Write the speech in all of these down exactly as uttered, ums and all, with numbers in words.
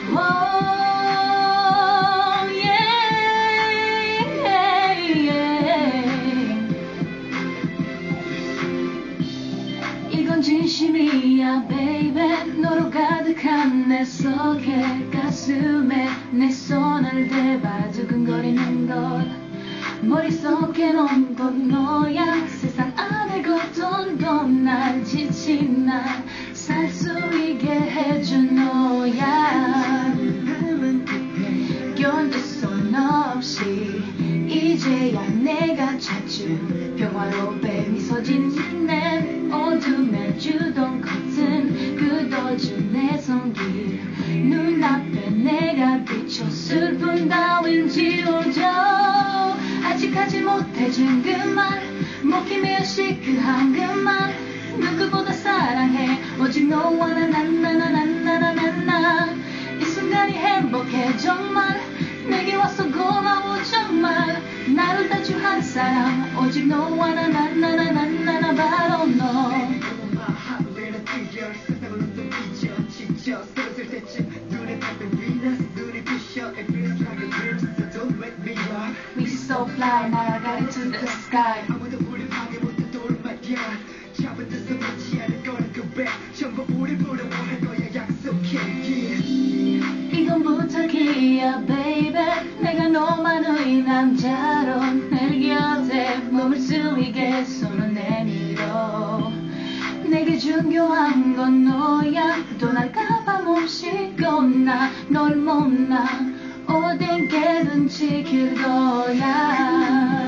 Oh, yeah, yeah. 이건 진심이야 baby. 너로 가득한 내 속에 가슴에 내 손을 대봐 두근거리는 것 머릿속엔 온것 너야. 세상 안에 고통도 날 지친 날 살 수 있게 해준 너야. 견딜 순 없이 이제야 내가 찾은 평화롭게 미소 짓는 내 어둠에 주던 커튼 굳어진 내 손길 눈앞에 내가 비춰 슬픈 따윈 지워져. 아직 하지 못해준 그 말 먹히며 시크한 그 말 누구보다 사랑해 오직 너와 나나나나나나나나. 이 순간이 행복해 정말 내게 와서 고마워 정말. 나를 따주 한 사람 오직 너와 나나나나나나 바로 너. We so fly 날아가 to the sky. 이건 부탁이야 baby. 내가 너만의 남자로 내 곁에 머물 수 있게 손을 내밀어. 내게 중요한 건 너야. 떠날까봐 몸쉬고 나 널 못나 어딘게든 지킬 거야.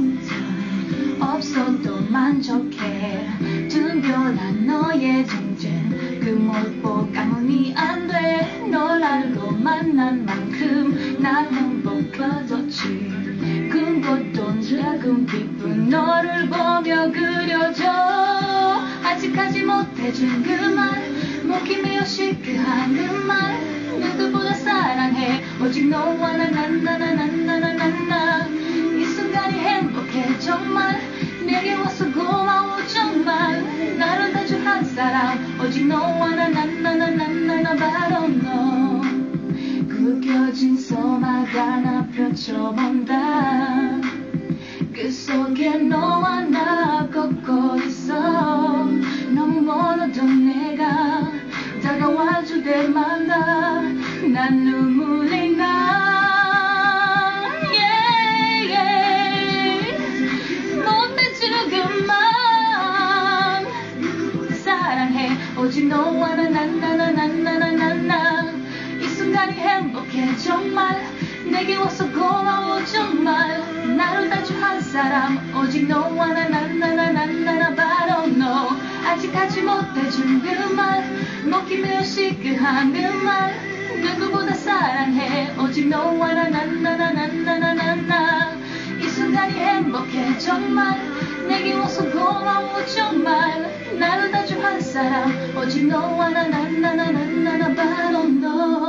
없어도 만족해 둥별한 너의 존재 그 못보 까먹니 안 돼. 널 알고 만난 만큼 난 행복해졌지. 큰 것도 작은 기쁜 너를 보며 그려져. 아직 하지 못해준 그 말 먹히며 시크한 그 말 누구보다 사랑해 오직 너와 나나나나나나나나. 이 순간이 행복해 정말 내게 와서 고마워 정말. 나를 따주 한 사람 오직 너와 나나나나나나 바로 너. 구겨진 소막 하나 펼쳐본다. 그 속에 너와 나 걷고 있어. 너무 멀어도 내가 다가와줄 때마다 난 눈물이 나. yeah, yeah. 못해주는 그만 사랑해 오직 너와 나나나나나나나. 이 순간이 행복해 정말 내게 와서 고마워 정말. 나를 따주 한 사람 오직 너와 나나나나나나 바로 너. 아직 하지 못해준 그 말 먹히며 시크한 그 말 누구보다 사랑해 오직 너와 나나나나나나나나. 이 순간이 행복해 정말 내게 와서 고마워 정말. 나를 따주 한 사람 오직 너와 나나나나나나 바로 너.